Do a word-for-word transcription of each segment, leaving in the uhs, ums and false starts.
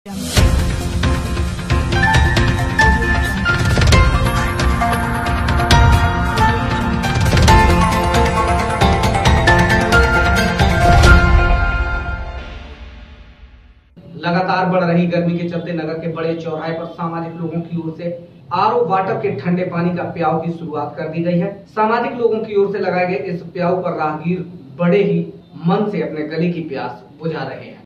लगातार बढ़ रही गर्मी के चलते नगर के बड़े चौराहे पर सामाजिक लोगों की ओर से आर ओ वाटर के ठंडे पानी का प्याऊ की शुरुआत कर दी गई है। सामाजिक लोगों की ओर से लगाए गए इस प्याऊ पर राहगीर बड़े ही मन से अपने गले की प्यास बुझा रहे हैं।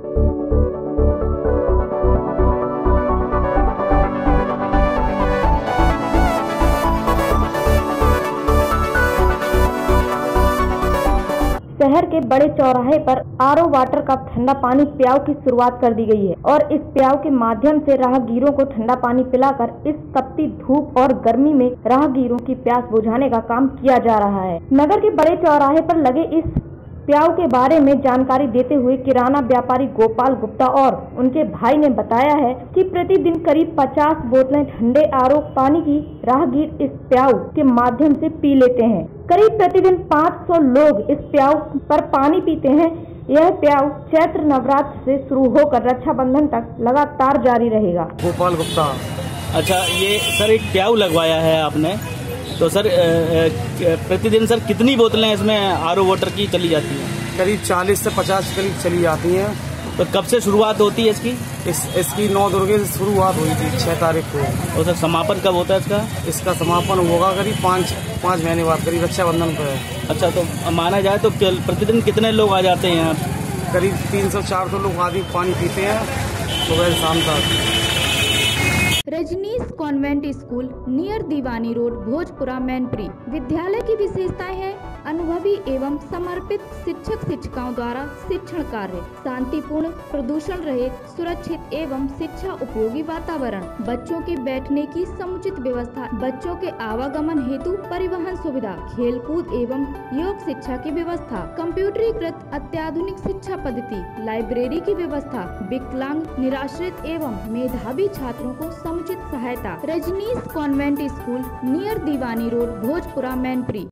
शहर के बड़े चौराहे पर आर ओ वाटर का ठंडा पानी प्याऊ की शुरुआत कर दी गई है और इस प्याऊ के माध्यम से राहगीरों को ठंडा पानी पिलाकर इस तपती धूप और गर्मी में राहगीरों की प्यास बुझाने का काम किया जा रहा है। नगर के बड़े चौराहे पर लगे इस प्याऊ के बारे में जानकारी देते हुए किराना व्यापारी गोपाल गुप्ता और उनके भाई ने बताया है कि प्रतिदिन करीब पचास बोतलें ठंडे आर ओ पानी की राहगीर इस प्याऊ के माध्यम से पी लेते हैं। करीब प्रतिदिन पाँच सौ लोग इस प्याऊ पर पानी पीते हैं। यह प्याऊ चैत्र नवरात्र से शुरू होकर रक्षाबंधन तक लगातार जारी रहेगा। गोपाल गुप्ता। अच्छा, ये सर एक प्याऊ लगवाया है आपने, तो सर प्रतिदिन सर कितनी बोतलें इसमें आर ओ वाटर की चली जाती हैं? करीब चालीस से पचास करीब चली जाती हैं। तो कब से शुरुआत होती है इसकी? इस इसकी नौ दुर्गे से शुरुआत हुई थी छह तारीख को। और सर समापन कब होता है इसका? इसका समापन होगा करीब पाँच पाँच महीने बाद, करीब रक्षाबंधन पर। अच्छा, तो माना जाए तो प्रतिदिन कितने लोग आ जाते हैं यहाँ? करीब तीन सौ चार सौ लोग आदि पानी पीते हैं सुबह से शाम तक। Rajneesh convent school near Diwani road, Bhojpura, Mainpuri. विद्यालय की विशेषताएं हैं अनुभवी एवं समर्पित शिक्षक शिक्षिकाओं द्वारा शिक्षण कार्य, शांतिपूर्ण, प्रदूषण रहित, सुरक्षित एवं शिक्षा उपयोगी वातावरण, बच्चों के बैठने की समुचित व्यवस्था, बच्चों के आवागमन हेतु परिवहन सुविधा, खेलकूद एवं योग शिक्षा की व्यवस्था, कंप्यूटरीकृत अत्याधुनिक शिक्षा पद्धति, लाइब्रेरी की व्यवस्था, विकलांग, निराश्रित एवं मेधावी छात्रों को समुचित सहायता। Rajneesh convent school near Diwani road, Bhojpura, Mainpuri.